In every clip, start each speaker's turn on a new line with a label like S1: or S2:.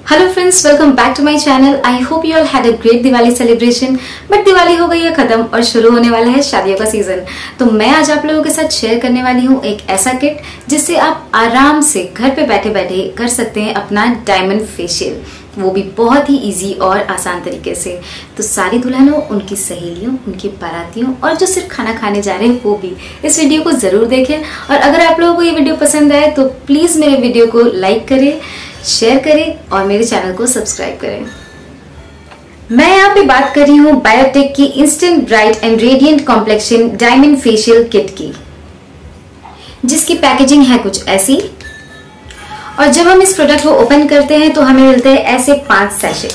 S1: Hello friends, welcome back to my channel. I hope you all had a great Diwali celebration. But Diwali हो गई है खत्म और शुरू होने वाला है शादियों का सीजन। तो मैं आज आप लोगों के साथ शेयर करने वाली हूँ एक ऐसा किट जिससे आप आराम से घर पे बैठे बैठे कर सकते हैं अपना डायमंड फेशियल, वो भी बहुत ही इजी और आसान तरीके से। तो सारी दुल्हनों, उनकी सहेलियों, उनकी बारातियों और जो सिर्फ खाना खाने जा रहे हैं वो भी इस वीडियो को जरूर देखें। और अगर आप लोगों को ये वीडियो पसंद आए तो प्लीज मेरे वीडियो को लाइक करें, शेयर करें और मेरे चैनल को सब्सक्राइब करें। मैं यहाँ पे बात कर रही हूँ बायोटेक की instant bright and radiant complexion diamond facial kit की, जिसकी पैकेजिंग है कुछ ऐसी। और जब हम इस प्रोडक्ट को ओपन करते हैं तो हमें मिलते हैं ऐसे 5 सैशे।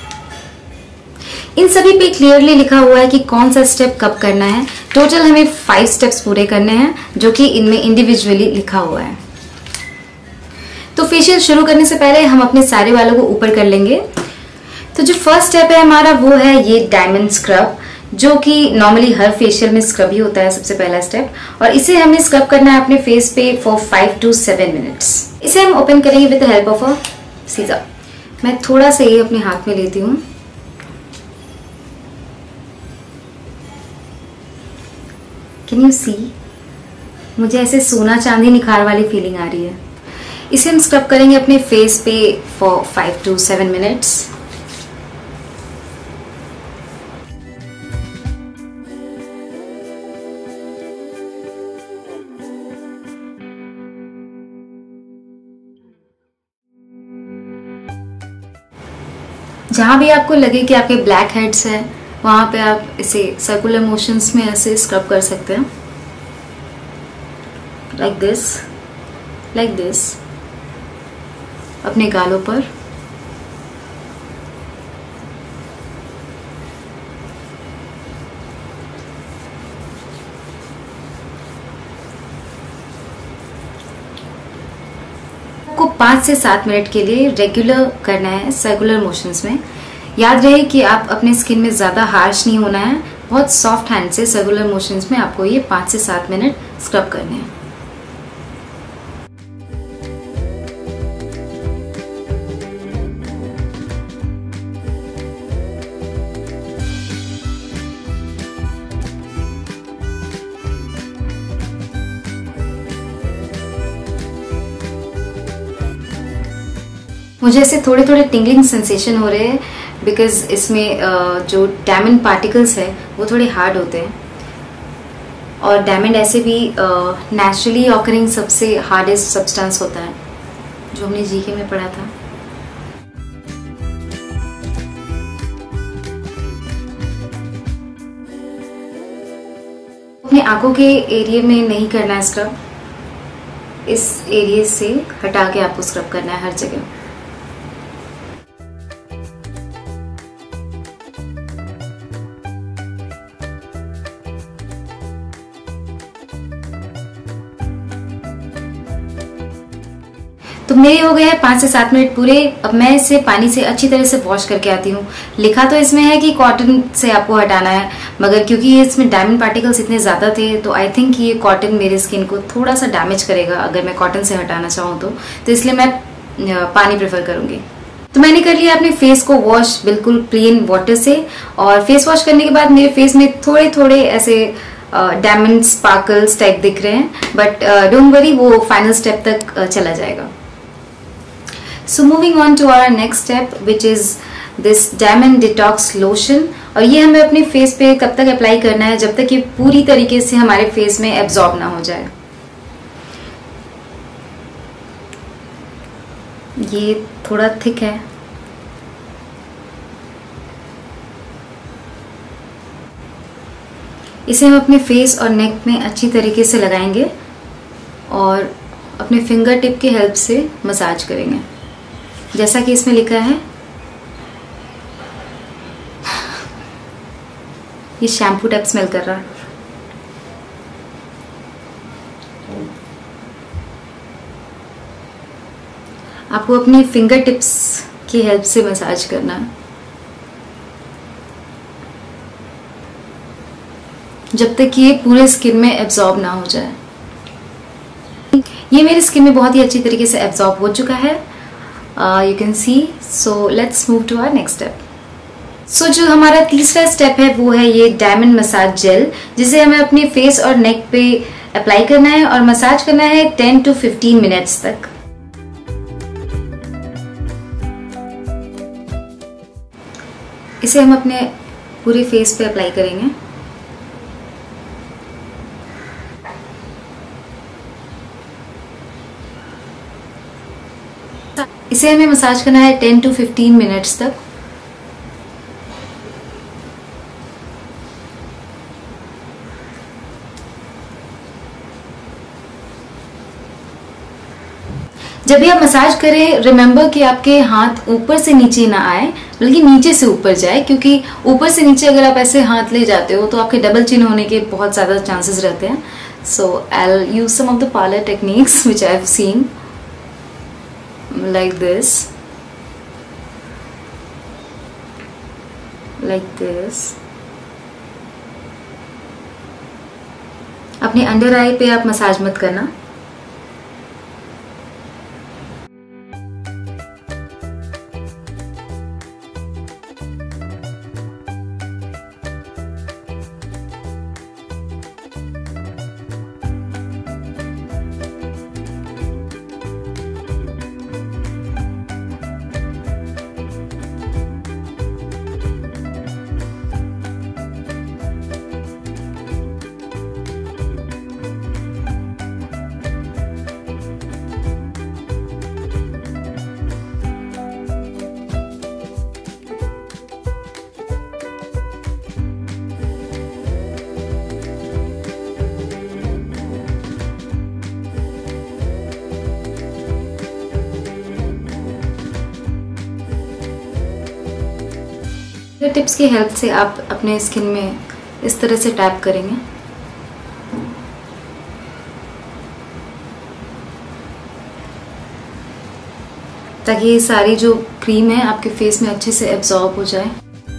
S1: इन सभी पे क्लियरली लिखा हुआ है कि कौन सा स्टेप कब करना है। टोटल हमें 5 स्टेप्स पूरे करने हैं जो कि इनमें इंडिविजुअली लिखा हुआ है। तो फेशियल शुरू करने से पहले हम अपने सारे बालों को ऊपर कर लेंगे। तो जो फर्स्ट स्टेप है हमारा वो है ये डायमंड स्क्रब, जो कि नॉर्मली हर फेशियल में स्क्रब ही होता है सबसे पहला स्टेप। और इसे हमें स्क्रब करना है अपने फेस पे फॉर 5 to 7 मिनट्स। इसे हम ओपन करेंगे with the help of a scissor. मैं थोड़ा सा ये अपने हाथ में लेती हूँ। Can you see? मुझे ऐसे सोना चांदी निखार वाली फीलिंग आ रही है। इसे हम स्क्रब करेंगे अपने फेस पे फॉर 5 to 7 मिनट्स। जहां भी आपको लगे कि आपके ब्लैक हेड्स हैं वहां पे आप इसे सर्कुलर मोशंस में ऐसे स्क्रब कर सकते हैं, लाइक दिस अपने गालों पर। आपको 5 से 7 मिनट के लिए रेगुलर करना है सर्कुलर मोशंस में। याद रहे कि आप अपने स्किन में ज्यादा हार्श नहीं होना है, बहुत सॉफ्ट हैंड से सर्कुलर मोशंस में आपको ये 5 से 7 मिनट स्क्रब करने हैं। मुझे ऐसे थोड़े थोड़े टिंगलिंग सेंसेशन हो रहे हैं बिकॉज इसमें जो डायमंड पार्टिकल्स है वो थोड़े हार्ड होते हैं। और डायमंड ऐसे भी नेचुरली ऑकरिंग सबसे हार्डेस्ट सब्सटेंस होता है, जो हमने जीके में पढ़ा था। अपने आंखों के एरिया में नहीं करना है स्क्रब, इस एरिया से हटा के आपको स्क्रब करना है हर जगह। तो मेरे हो गए हैं 5 से 7 मिनट पूरे। अब मैं इसे पानी से अच्छी तरह से वॉश करके आती हूँ। लिखा तो इसमें है कि कॉटन से आपको हटाना है, मगर क्योंकि ये इसमें डायमंड पार्टिकल्स इतने ज्यादा थे तो आई थिंक ये कॉटन मेरे स्किन को थोड़ा सा डैमेज करेगा अगर मैं कॉटन से हटाना चाहूँ तो इसलिए मैं पानी प्रेफर करूंगी। तो मैंने कर लिया अपने फेस को वॉश बिल्कुल प्लेन वाटर से। और फेस वॉश करने के बाद मेरे फेस में थोड़े थोड़े ऐसे डायमंड स्पार्कल्स टाइप दिख रहे हैं, बट डोंट वरी, वो फाइनल स्टेप तक चला जाएगा। So moving on to our next step, which is this diamond detox lotion। और ये हमें अपने फेस पे कब तक अप्लाई करना है जब तक ये पूरी तरीके से हमारे फेस में एब्जॉर्ब ना हो जाए। ये थोड़ा थिक है। इसे हम अपने फेस और नेक में अच्छी तरीके से लगाएंगे और अपने फिंगर टिप की हेल्प से मसाज करेंगे, जैसा कि इसमें लिखा है। ये शैम्पू टाइप स्मेल कर रहा है। आपको अपनी फिंगर टिप्स की हेल्प से मसाज करना है जब तक कि ये पूरे स्किन में एब्जॉर्ब ना हो जाए। ये मेरी स्किन में बहुत ही अच्छी तरीके से एब्जॉर्ब हो चुका है you can see. So let's move to our next step. So जो हमारा तीसरा स्टेप है वो है ये डायमंड मसाज जेल, जिसे हमें अपने फेस और नेक पे अप्लाई करना है और मसाज करना है 10 to 15 मिनट्स तक. इसे हम अपने पूरे फेस पे अप्लाई करेंगे. इसे हमें मसाज करना है 10 to 15 मिनट्स तक. जब भी आप मसाज करें, रिमेंबर कि आपके हाथ ऊपर से नीचे ना आए, बल्कि नीचे से ऊपर जाए, क्योंकि ऊपर से नीचे अगर आप ऐसे हाथ ले जाते हो तो आपके डबल चिन होने के बहुत ज़्यादा चांसेस रहते हैं. So I will use some of the parlour techniques which I have seen, like this, like this. अपने अंडर आई पे आप मसाज मत करना. टिप्स की हेल्प से आप अपने स्किन में इस तरह से टैप करेंगे. ताकि ये सारी जो क्रीम है आपके फेस में अच्छे से एब्जॉर्ब हो जाए.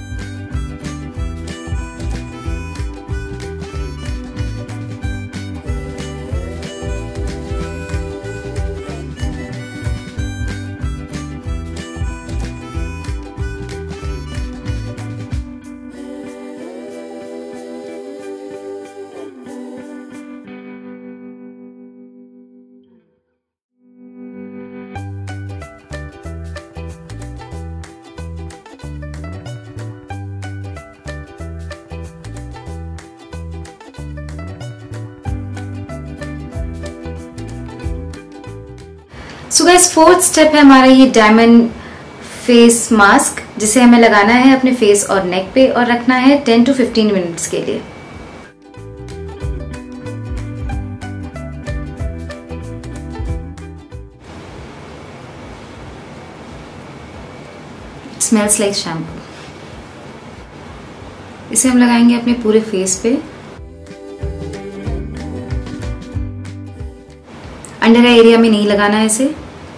S1: सो गाइस, फोर्थ स्टेप है हमारा ये डायमंड फेस मास्क, जिसे हमें लगाना है अपने फेस और नेक पे और रखना है 10 to 15 मिनट्स के लिए. It smells like shampoo. इसे हम लगाएंगे अपने पूरे फेस पे. अंडर आई एरिया में नहीं लगाना है इसे.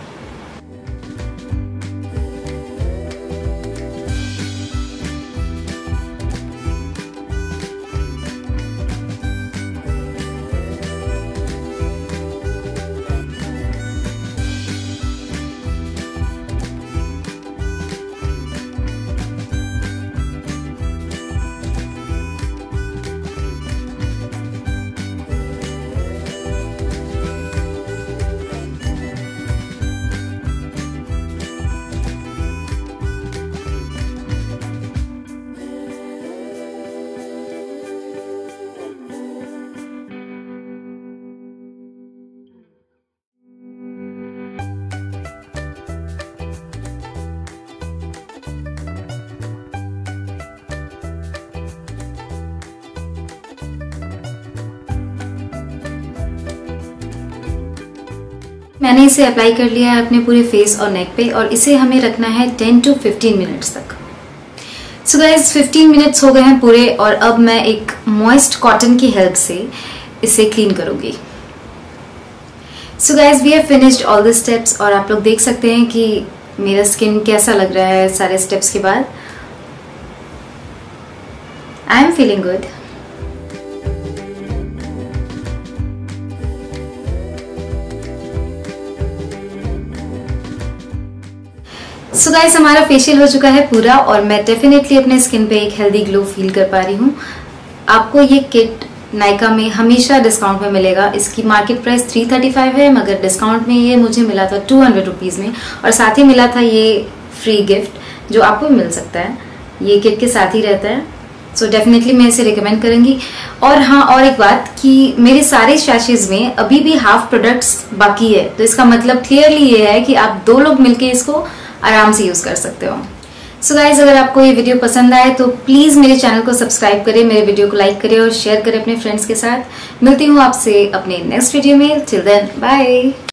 S1: मैंने इसे अप्लाई कर लिया है अपने पूरे फेस और नेक पे और इसे हमें रखना है 10 to 15 मिनट्स तक. सो गाइज 15 मिनट्स हो गए हैं पूरे और अब मैं एक मॉइस्ट कॉटन की हेल्प से इसे क्लीन करूंगी. So guys we have finished all the steps और आप लोग देख सकते हैं कि मेरा स्किन कैसा लग रहा है सारे स्टेप्स के बाद. I am feeling good. So guys, हमारा फेशियल हो चुका है पूरा और मैं डेफिनेटली अपने स्किन पे एक हेल्दी ग्लो फील कर पा रही हूँ। आपको ये किट नायका में हमेशा डिस्काउंट में मिलेगा। इसकी मार्केट प्राइस 335 है, मगर डिस्काउंट में ये मुझे मिला था 200 रुपीज़ में, और साथ ही मिला था ये फ्री गिफ्ट जो आपको मिल सकता है, ये किट के साथ ही रहता है। सो डेफिनेटली मैं इसे रिकमेंड करूंगी। और हाँ, और एक बात कि मेरे सारे शैशेज में अभी भी हाफ प्रोडक्ट्स बाकी है, तो इसका मतलब क्लियरली ये है कि आप 2 लोग मिलके इसको आराम से यूज कर सकते हो। सो गाइज, अगर आपको ये वीडियो पसंद आए तो प्लीज मेरे चैनल को सब्सक्राइब करें, मेरे वीडियो को लाइक करें और शेयर करें अपने फ्रेंड्स के साथ। मिलती हूँ आपसे अपने नेक्स्ट वीडियो में। Till then, bye.